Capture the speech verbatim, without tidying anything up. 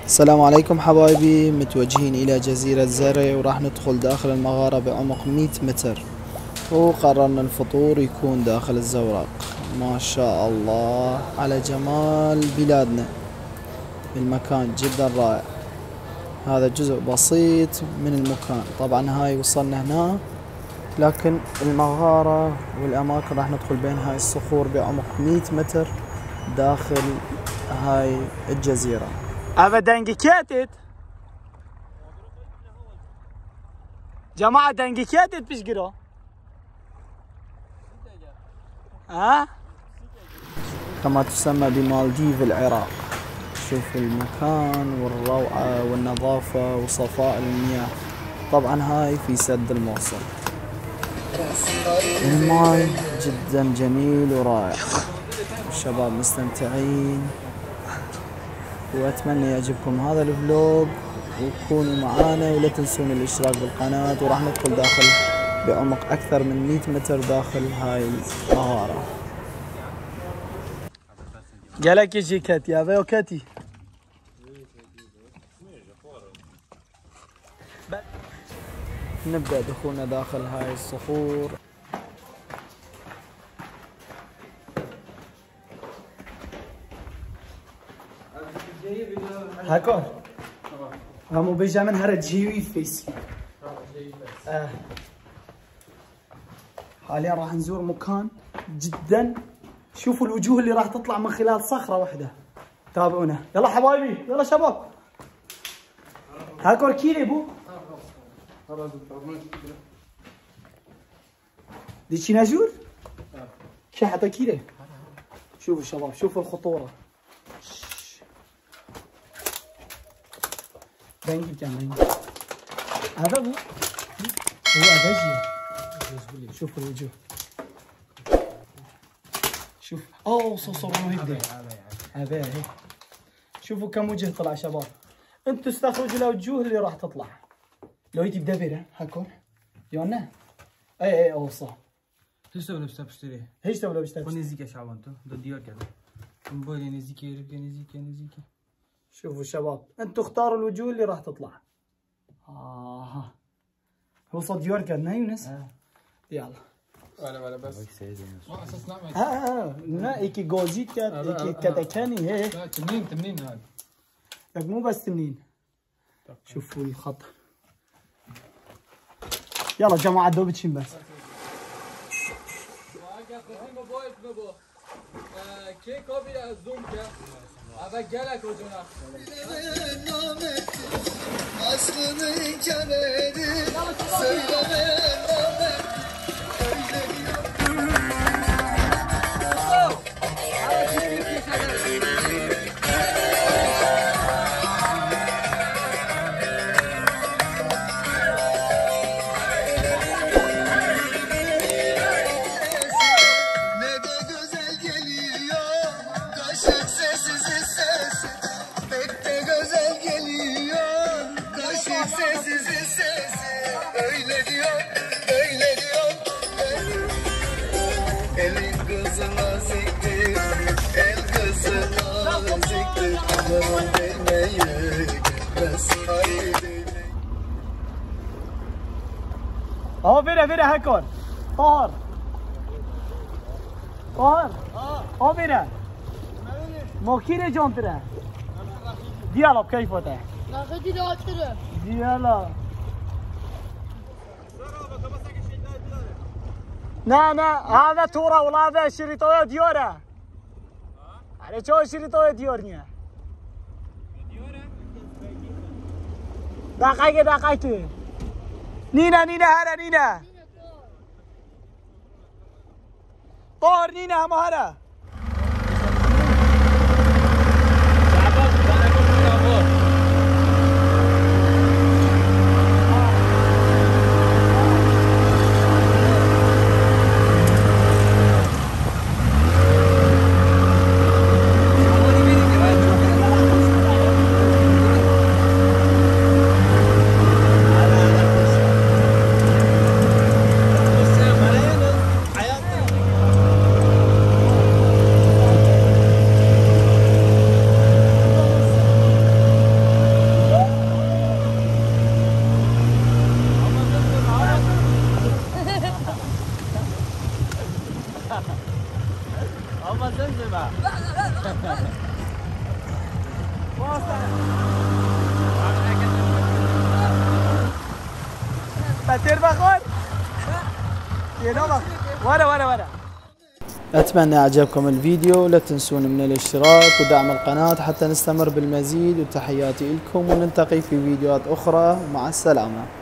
السلام عليكم حبايبي، متوجهين إلى جزيرة زرع وراح ندخل داخل المغارة بعمق مئة متر، وقررنا الفطور يكون داخل الزوراق. ما شاء الله على جمال بلادنا، المكان جدا رائع. هذا جزء بسيط من المكان، طبعا هاي وصلنا هنا، لكن المغارة والأماكن راح ندخل بين هاي الصخور بعمق مئة متر داخل هاي الجزيرة. هذا دنجي كاتت جماعة، دنجي كاتت بيشقروا ها كما تسمى بمالديف العراق. شوف المكان والروعة والنظافة وصفاء المياه. طبعا هاي في سد الموصل، الماي جدا جميل ورائع، الشباب مستمتعين، واتمنى يعجبكم هذا الفلوج وكونوا معانا، ولا تنسون الاشتراك بالقناة. وراح ندخل داخل بعمق اكثر من مئة متر داخل هاي المغارة. قالك يجي كاتي هذا وكاتي. نبدأ دخولنا داخل هاي الصخور. هاكو همو بيجا من هرد جيوي فيسي. آه. حاليا راح نزور مكان جدا، شوفوا الوجوه اللي راح تطلع من خلال صخرة واحدة. تابعونا يلا حبايبي، يلا شباب. هاكو كيلي بو ديشي ناجور شحطة كيلي. شوفوا الشباب، شوفوا الخطورة. بنجي كمان هذا هو هو أبجي. شوف الوجوه، شوف اوه صوصو يبدا هذا هي. شوفوا كم وجه طلع شباب. انتوا استخرجوا الوجوه اللي راح تطلع. لو يجي بدبره هاكون يونا اي اي اوه صح. هیچ تو لباس بشتری. هیچ تو لباس خو نزدیک شعبان تو دو دیار کرد. من باید نزدیکی رفتی نزدیکی نزدیکی. شوفوا شباب، انتوا اختاروا الوجوه اللي راح تطلع. اه هو صد يوركر نا يونس. اه يلا ولا ولا بس ما اساس نعمل اه اه نا ايكي جوزيت كات ايكي كتكاني هي. لا تمنين تمنين هذا. لك مو بس تنين. شوفوا الخط. يلا جماعة دوبتشين بس. کی کابی از زوم که اول گلک و جونا aslını inkar edip söyleme اهو فينا فينا هاكون طاهر طاهر اهو فينا موكيني جون ترى ديالا بكيف وتا لا ديالا ترى ديالا نا نا هذا تورا ولا هذا شريطه ديورا على شو شريطه ديورنيا دقيقة دقيقة نينا نينا هلا نينا طار نينا هم هلا أما زمزمة. بتر بخور. يلا ورا ورا ورا. أتمنى أعجبكم الفيديو، لا تنسون من الاشتراك ودعم القناة حتى نستمر بالمزيد، وتحياتي لكم ونلتقي في فيديوهات أخرى، مع السلامة.